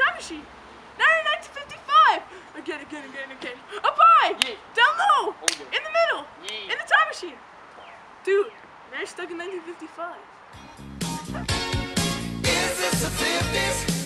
time machine. Now you're in 1955. Again. Up high. Yeah. Down low. Okay. In the middle. Yeah. In the time machine. Dude, now you're stuck in 1955. Is this the 50s?